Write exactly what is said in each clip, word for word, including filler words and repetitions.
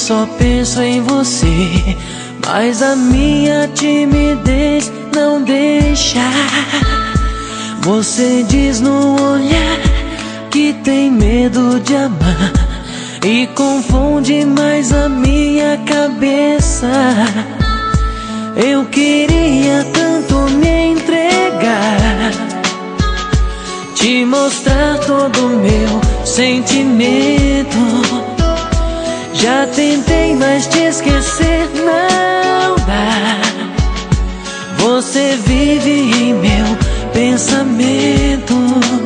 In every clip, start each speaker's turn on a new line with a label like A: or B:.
A: só penso em você, mas a minha timidez não deixa. Você diz no olhar que tem medo de amar e confunde mais a minha cabeça. Eu queria tanto me entregar, te mostrar todo o meu sentimento. Já tentei, mas te esquecer não dá. Você vive em meu pensamento.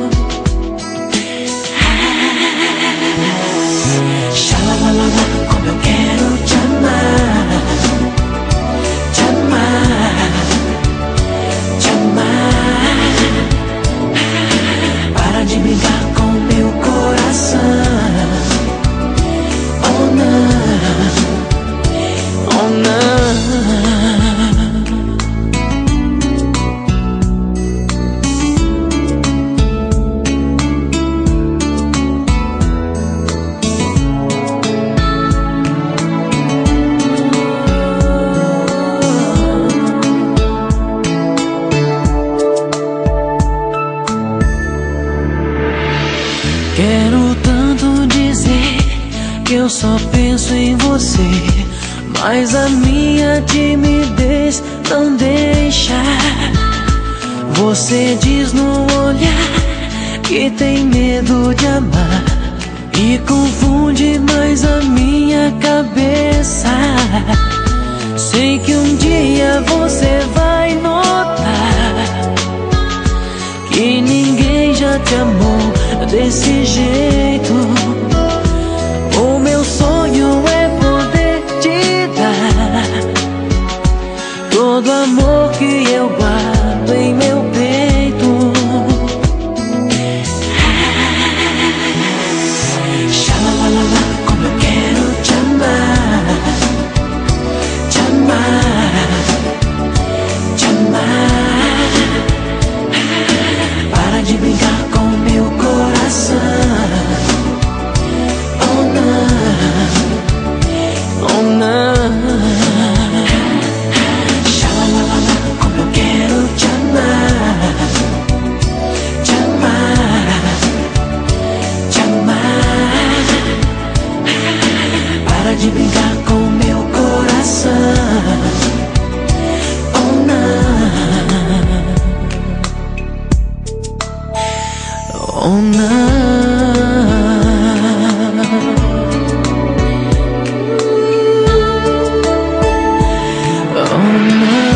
A: Xalalalala, como eu quero te amar, te amar, te amar. Para de brincar com meu coração. Oh não, oh não. Quero tanto dizer que eu só penso em você, mas a minha timidez não deixa. Você diz no olhar que tem medo de amar e confunde mais a minha cabeça. Sei que um dia você vai notar que ninguém já te amou desse jeito. O meu sonho é poder te dar todo amor que eu guardo em meu peito. Xalalalala, como eu quero te amar, te amar, te amar. Para de brincar com meu coração. Oh não, oh não. Xalalalala, como eu quero te amar, te amar, te amar. Para de brincar com meu coração. Oh não, oh não. Oh no.